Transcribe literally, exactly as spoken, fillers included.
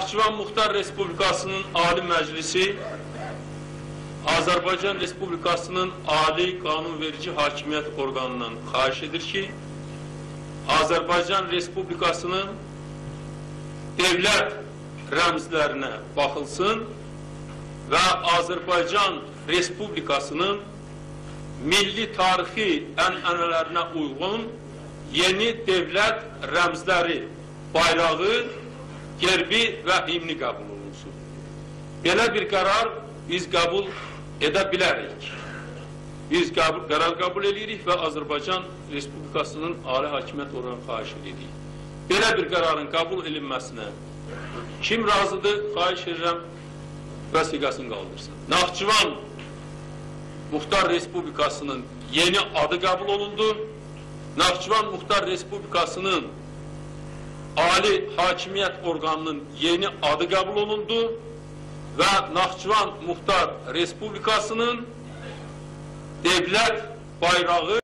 Naxçıvan Muxtar Respublikasının Ali Məclisi Azərbaycan Respublikasının Ali qanunverici hakimiyyət orqanından xahiş edir ki, Azərbaycan Respublikasının devlət rəmzlərinə baxılsın və Azərbaycan Respublikasının milli tarixi ənənələrinə uyğun yeni devlət rəmzləri, bayrağı, gerbi və himni qəbul olunsun. Belə bir qərar biz qəbul edə bilərik. Biz qəbul, qərar qəbul edirik və Azərbaycan Respublikasının Ali Hakimiyyət orqanı xahiş edirik. Belə bir qərarın qəbul edilməsinə kim razıdır? Xahiş edirəm, vəsiqəsini qaldırsın. Naxçıvan Muxtar Respublikasının yeni adı qəbul olundu. Naxçıvan Muxtar Respublikasının Ali Hakimiyyət orqanının yeni adı qəbul olundu və Naxçıvan Muxtar Respublikasının devlət bayrağı